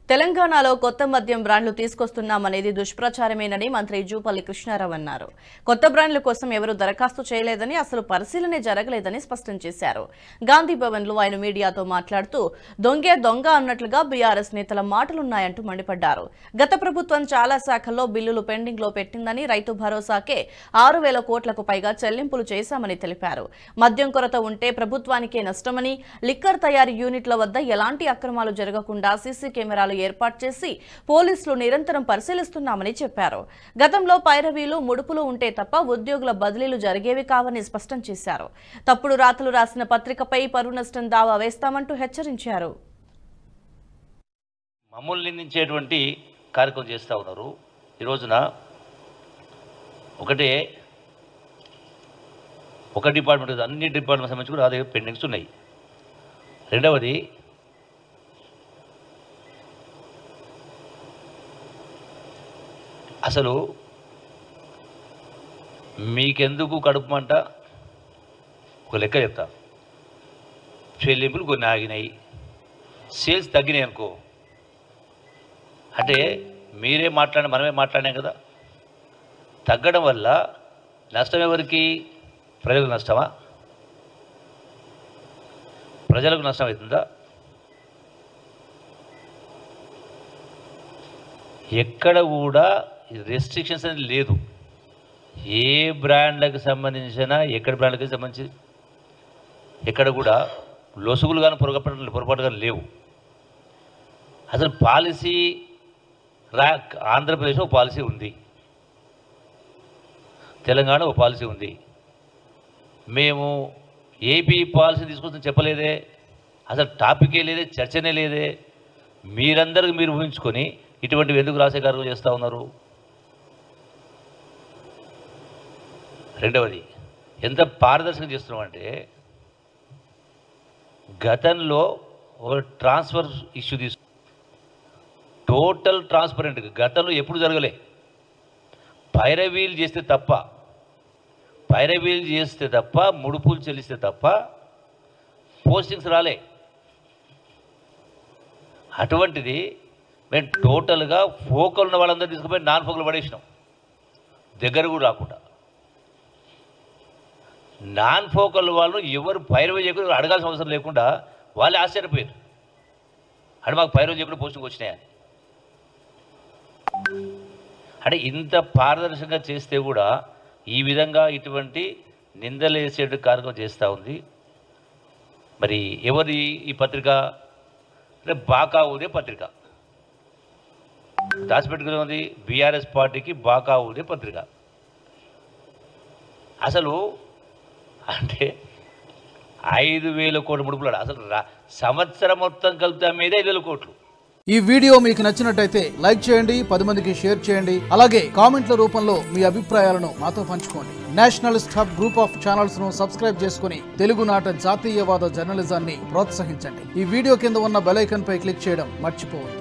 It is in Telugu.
తెలంగాణలో కొత్త మద్యం బ్రాండ్లు తీసుకొస్తున్నామనేది దుష్ప్రచారమేనని మంత్రి జూపల్లి కృష్ణారావు అన్నారు. కొత్త బ్రాండ్ల కోసం ఎవరూ దరఖాస్తు చేయలేదని, అసలు పరిశీలనే జరగలేదని స్పష్టం చేశారు. గాంధీ భవన్లో ఆయన మీడియాతో మాట్లాడుతూ దొంగే దొంగ అన్నట్లుగా బీఆర్ఎస్ నేతల మాటలున్నాయంటూ మండిపడ్డారు. గత ప్రభుత్వం చాలా శాఖల్లో బిల్లులు పెండింగ్ లో పెట్టిందని, రైతు భరోసాకే 6,000 కోట్లకు పైగా చెల్లింపులు చేశామని తెలిపారు. మద్యం కొరత ఉంటే ప్రభుత్వానికే నష్టమని, లిక్కర్ తయారీ యూనిట్ల వద్ద ఎలాంటి అక్రమాలు జరగకుండా సీసీ కెమెరాలు ఏర్పాటు చేసి పోలీసులు నిరంతరం పరిశీలిస్తున్నామని చెప్పారు. గతంలో పైరవీలు ముడుపులు ఉంటే తప్ప ఉద్యోగుల బదిలీలు జరిగేవి కావని స్పష్టం చేశారు. తప్పుడు రాతలు రాసిన పత్రికపై పరువు నష్టం దావా వేస్తామంటూ హెచ్చరించారు. మమ్మల్ని నిందించేటువంటి కార్యక్రమం చేస్తూ ఉన్నారు. ఈ రోజున ఒక డిపార్ట్మెంట్ అన్ని డిపార్ట్మెంట్ సంబంధించి కూడా అదే పెండింగ్స్ ఉన్నాయి. రెండవది, అసలు మీకెందుకు కడుపు మంట? ఒక లెక్క చెప్తా. చెల్లింపులు కొన్ని ఆగినాయి, సేల్స్ తగ్గినాయి అనుకో, అంటే మీరే మనమే మాట్లాడినాం కదా. తగ్గడం వల్ల నష్టం ఎవరికి? ప్రజలకు నష్టమా? ప్రజలకు నష్టం అవుతుందా? ఎక్కడ కూడా రెస్ట్రిక్షన్స్ అనేది లేదు. ఏ బ్రాండ్లకు సంబంధించిన ఎక్కడ కూడా లొసుగులు కానీ పొరపాటు కానీ లేవు. అసలు పాలసీ ఆంధ్రప్రదేశ్లో ఒక పాలసీ ఉంది, తెలంగాణ ఒక పాలసీ ఉంది. మేము ఏపీ పాలసీ తీసుకొస్తాం చెప్పలేదే, అసలు టాపికే లేదే, చర్చనే లేదే. మీరందరికీ మీరు ఊహించుకొని ఇటువంటివి ఎందుకు రాసే కార్యక్రమం చేస్తూ ఉన్నారు? రెండవది, ఎంత పారదర్శకం చేస్తున్నాం అంటే, గతంలో ఒక ట్రాన్స్ఫర్ ఇష్యూ టోటల్ ట్రాన్స్పరెంట్గా గతంలో ఎప్పుడు జరగలే. పైరవీలు చేస్తే తప్ప ముడుపులు చెల్లిస్తే తప్ప పోస్టింగ్స్ రాలే. అటువంటిది మేము టోటల్గా ఫోకల్ ఉన్న వాళ్ళందరూ తీసుకుపోయి నాన్ ఫోకల్ పడేసినాం, దగ్గర కూడా రాకుండా. నాన్ ఫోకల్ వాళ్ళు ఎవరు పైరవీ చేయకుండా అడగాల్సిన అవసరం లేకుండా వాళ్ళే ఆశ్చర్యపోయారు, అంటే మాకు పైరవీ చేయకుండా పోస్టింగ్ వచ్చినాయని. అంటే ఇంత పారదర్శకంగా చేస్తే కూడా ఈ విధంగా ఇటువంటి నిందలేసే కార్యక్రమం చేస్తూ ఉంది. మరి ఎవరి ఈ పత్రిక అంటే బాకా ఊదే పత్రిక దాచిపెట్టుకునే ఉంది. బీఆర్ఎస్ పార్టీకి బాకా ఊదే పత్రిక. అసలు అంటే 5,000 కోట్ల ముడుపులాడు. అసలు సంవత్సరం మొత్తం కలిపితే మీద 5,000 కోట్లు. ఈ వీడియో మీకు నచ్చినట్టయితే లైక్ చేయండి, 10 మందికి షేర్ చేయండి. అలాగే కామెంట్ల రూపంలో మీ అభిప్రాయాలను మాతో పంచుకోండి. Nationalist Hub group of channels ను సబ్స్క్రైబ్ చేసుకుని తెలుగునాట జాతీయవాద జర్నలిజాన్ని ప్రోత్సహించండి. ఈ వీడియో కింద ఉన్న బెల్ ఐకాన్ పై క్లిక్ చేయడం మర్చిపోవద్దు.